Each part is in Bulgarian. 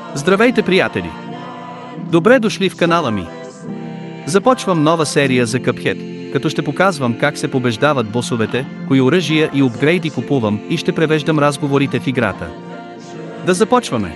Здравейте, приятели! Добре дошли в канала ми! Започвам нова серия за Cuphead, като ще показвам как се побеждават босовете, кои оръжия и апгрейди купувам и ще превеждам разговорите в играта. Да започваме!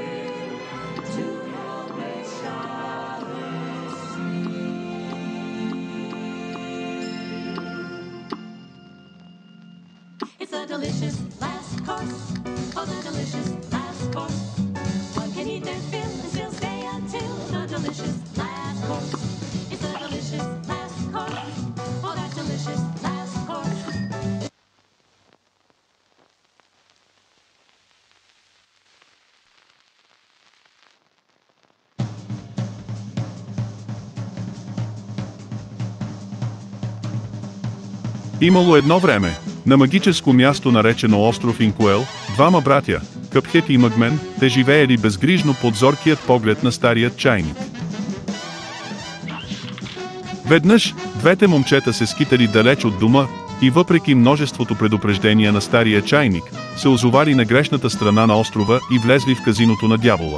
Имало едно време, на магическо място наречено остров Инкуел, двама братя, Къпхед и Мъгмен, те живеели безгрижно под зоркият поглед на старият чайник. Веднъж, двете момчета се скитали далеч от дома и въпреки множеството предупреждения на стария чайник, се озовали на грешната страна на острова и влезли в казиното на дявола.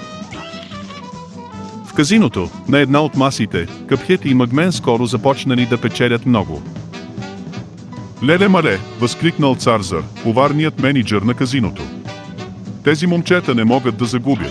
В казиното, на една от масите, Къпхед и Мъгмен скоро започнали да печелят много. Леле-мале, възкликнал Царзар, коварният менеджер на казиното. Тези момчета не могат да загубят.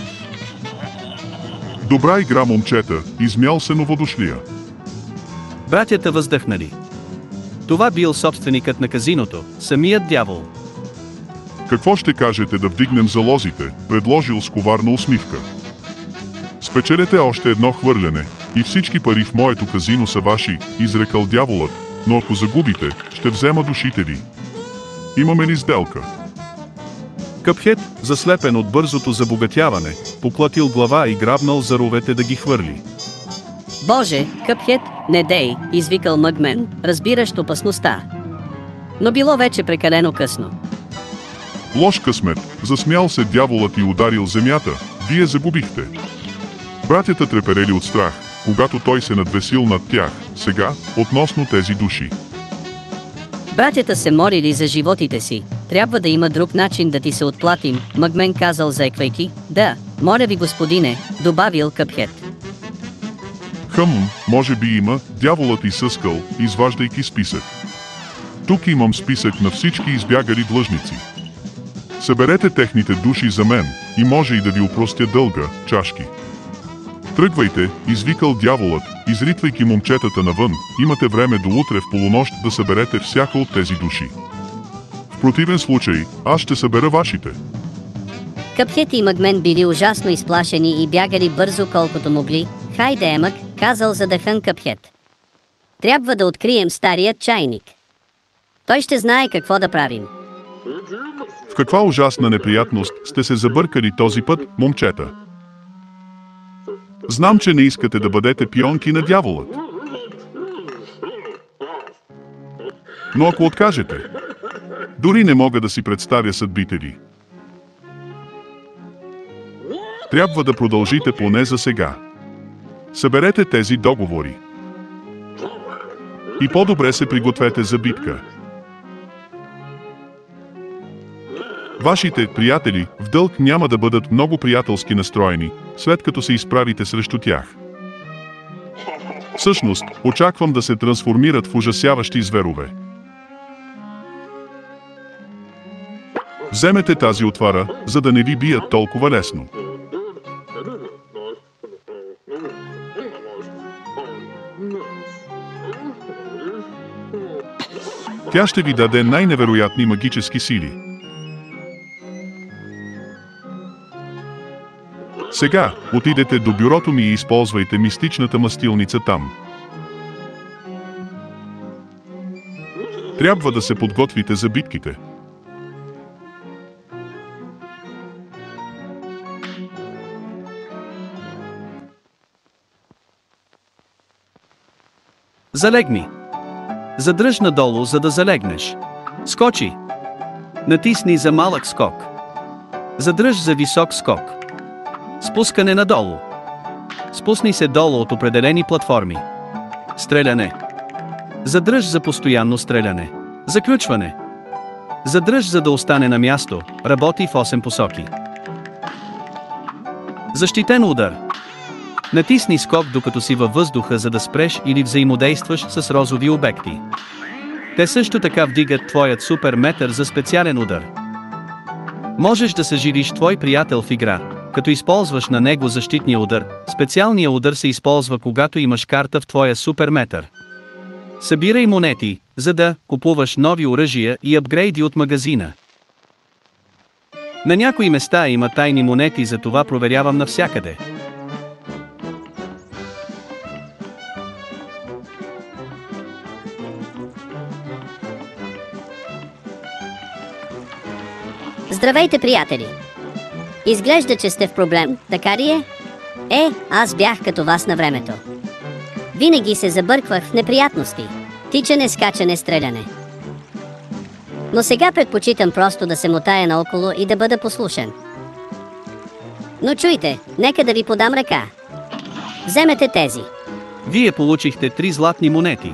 Добра игра, момчета, измял се новодошлия. Братята въздъхнали. Това бил собственикът на казиното, самият дявол. Какво ще кажете да вдигнем залозите, предложил с коварна усмивка. Спечелете още едно хвърляне, и всички пари в моето казино са ваши, изрекал дяволът, но ако загубите, ще взема душите ви. Имаме ли сделка? Къпхед, заслепен от бързото забогатяване, поклатил глава и грабнал за ровете да ги хвърли. Боже, Къпхед, не дей, извикал Мъгмен, разбиращ опасността. Но било вече прекалено късно. Лош късмет, засмял се дяволът и ударил земята, вие загубихте. Братята треперели от страх, когато той се надвесил над тях, сега, относно тези души. Братята се молили за животите си. Трябва да има друг начин да ти се отплатим, Мъгмен казал заеквайки. Да, моля ви, господине, добавил Къпхед. Може би има, дяволът изсъскал, изваждайки списък. Тук имам списък на всички избягали длъжници. Съберете техните души за мен, и може и да ви опростя дълга, чашки. Тръгвайте, извикал дяволът, изритвайки момчетата навън, имате време до утре в полунощ да съберете всяка от тези души. В противен случай, аз ще събера вашите. Къпхед и Мъгмен били ужасно изплашени и бягали бързо колкото могли. Хайде, Емък, казал задъхан Къпхед. Трябва да открием старият чайник. Той ще знае какво да правим. В каква ужасна неприятност сте се забъркали този път, момчета? Знам, че не искате да бъдете пионки на дяволът. Но ако откажете, дори не мога да си представя съдбите ви. Трябва да продължите поне за сега. Съберете тези договори. И по-добре се пригответе за битка. Вашите приятели в дълг няма да бъдат много приятелски настроени, след като се изправите срещу тях. Всъщност, очаквам да се трансформират в ужасяващи зверове. Вземете тази отвара, за да не ви бият толкова лесно. Тя ще ви даде най-невероятни магически сили. Сега, отидете до бюрото ми и използвайте мистичната мастилница там. Трябва да се подготвите за битките. Залегни. Задръж надолу, за да залегнеш. Скочи. Натисни за малък скок. Задръж за висок скок. Спускане надолу. Спусни се долу от определени платформи. Стреляне. Задръж за постоянно стреляне. Заключване. Задръж, за да остане на място, работи в 8 посоки. Защитен удар. Натисни скок докато си във въздуха, за да спреш или взаимодействаш с розови обекти. Те също така вдигат твоят суперметър за специален удар. Можеш да съживиш твой приятел в игра, като използваш на него защитния удар. Специалният удар се използва, когато имаш карта в твоя суперметър. Събирай монети, за да купуваш нови оръжия и апгрейди от магазина. На някои места има тайни монети, затова проверявам навсякъде. Здравейте, приятели! Изглежда, че сте в проблем, така ли е? Аз бях като вас на времето. Винаги се забърквах в неприятности. Тичане, скачане, стреляне. Но сега предпочитам просто да се мотая наоколо и да бъда послушен. Но чуйте, нека да ви подам ръка. Вземете тези. Вие получихте 3 златни монети.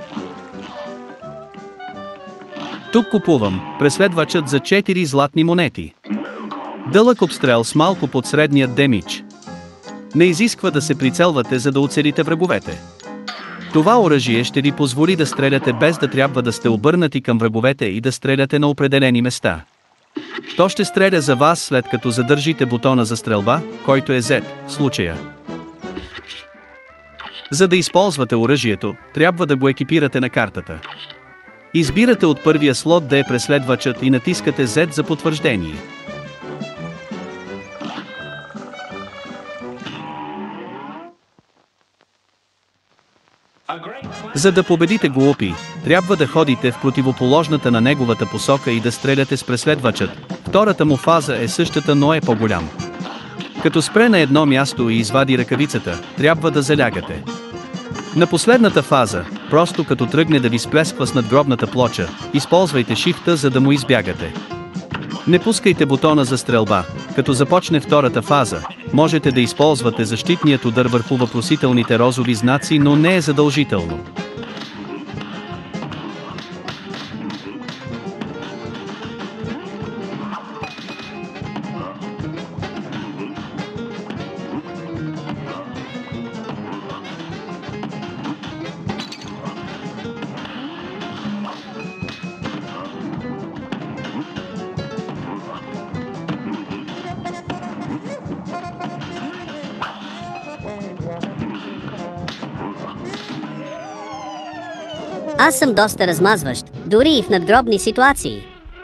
Тук купувам преследвачът за 4 златни монети. Дълъг обстрел с малко под средния демидж. Не изисква да се прицелвате, за да оцелите враговете. Това оръжие ще ви позволи да стреляте без да трябва да сте обърнати към враговете и да стреляте на определени места. То ще стреля за вас, след като задържите бутона за стрелба, който е Z в случая. За да използвате оръжието, трябва да го екипирате на картата. Избирате от първия слот да е преследвачът и натискате Z за потвърждение. За да победите глупи, трябва да ходите в противоположната на неговата посока и да стреляте с преследвачът. Втората му фаза е същата, но е по-голям. Като спре на едно място и извади ръкавицата, трябва да залягате. На последната фаза, просто като тръгне да ви сплесква с надгробната плоча, използвайте шифта, за да му избягате. Не пускайте бутона за стрелба. Като започне втората фаза, можете да използвате защитният удар върху въпросителните розови знаци, но не е задължително. Аз съм доста размазващ, дори и в надгробни ситуации.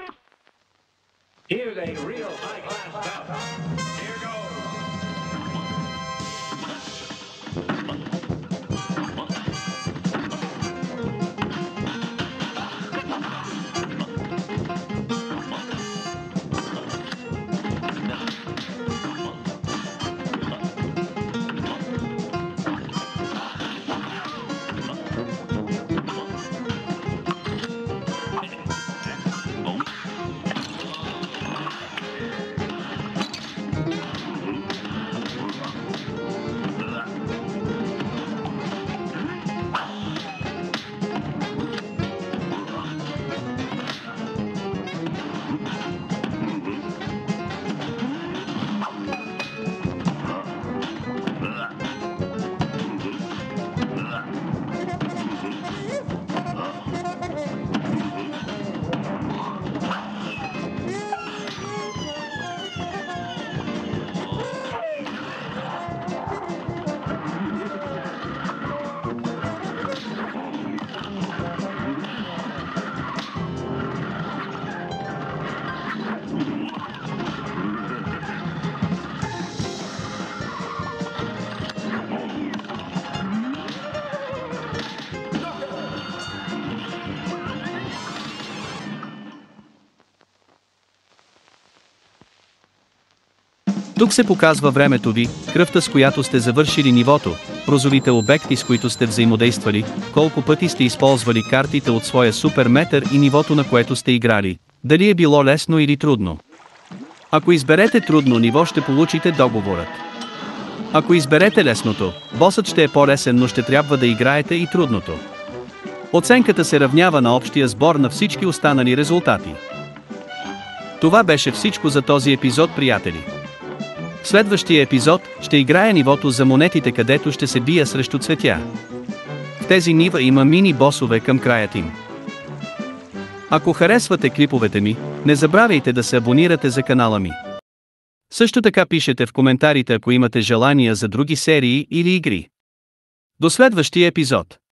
Тук се показва времето ви, кръвта, с която сте завършили нивото, розовите обекти, с които сте взаимодействали, колко пъти сте използвали картите от своя суперметър и нивото, на което сте играли, дали е било лесно или трудно. Ако изберете трудно ниво, ще получите договорът. Ако изберете лесното, босът ще е по-лесен, но ще трябва да играете и трудното. Оценката се равнява на общия сбор на всички останали резултати. Това беше всичко за този епизод, приятели. В следващия епизод ще играя нивото за монетите, където ще се бия срещу цветя. В тези нива има мини-босове към краят им. Ако харесвате клиповете ми, не забравяйте да се абонирате за канала ми. Също така пишете в коментарите, ако имате желания за други серии или игри. До следващия епизод!